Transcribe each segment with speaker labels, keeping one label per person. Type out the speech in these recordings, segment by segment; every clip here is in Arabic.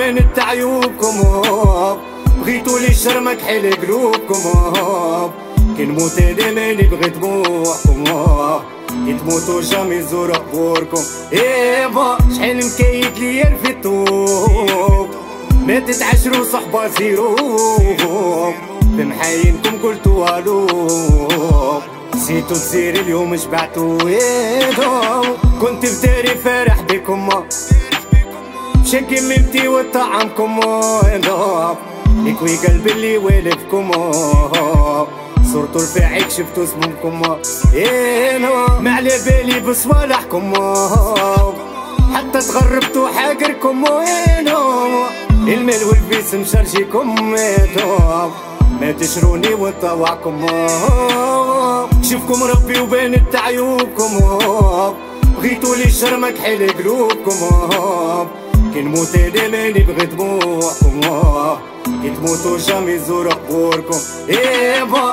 Speaker 1: وبانت عيوبكم، بغيتوا لي الشر ما كحل قلوبكم، كي نموت انا ماني بغيت دموعكم، كي تموتوا جامي نزور قبوركم. ايبا شحال مكايد ليا في الطوب، ماتت 10 صحبة زيرو، بمحاينكم قلتوا الو، نسيتو تسير اليوم شبعتو ايدو، كنت في داري فرح بكم، شكي ممتي وطعمكم ايدو، يكوي قلبي اللي والفكم، صورتو الفاعل شفتو اسمكم ايدو، ما على بالي بصوالحكم، حتى تغربتو حاقركم ايدو، المال والفيس مشرجيكم ايدو، ما تشروني ونطوعكم، شوفكم ربي وبانت عيوبكم، بغيتوا لي الشر ما كحل قلوبكم، كي نموت انا ماني بغيت دموعكم، كي تموتوا جامي نزور قبوركم. ايبا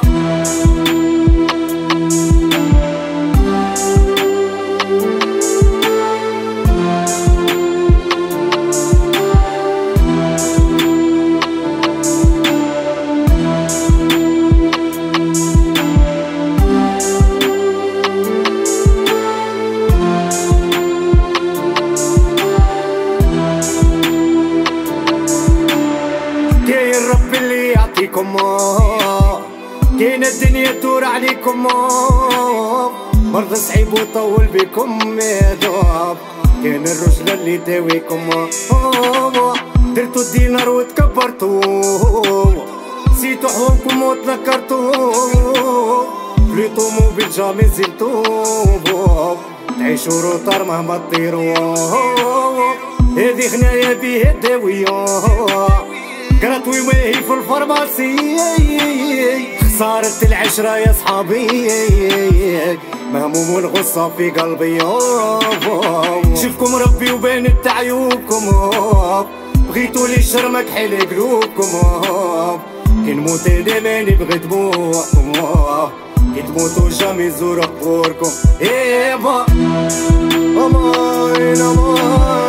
Speaker 1: ربي اللي يعطيكم، كاين الدنيا تدور عليكم، مرض صعيب وطول بكم يا دوب، كاين الرجل اللي داويكم، درتو الدينار وتكبرتو، نسيتو حومكم وتنكرتو، في طوموبيل جامي نزلتو، تعيشو روطار مهما تطيرو، هذي خنايا بيه الداوية، قراتوي ماهي في الفارماسي، خسارة العشرة يا صحابي، مهموم والغصة في قلبي، شوفكم ربي وبانت عيوبكم، بغيتوا لي الشر ما كحل قلوبكم، كي نموت انا ماني بغيت دموعكم، كي تموتوا جامي نزور قبوركم. ايبا امان امان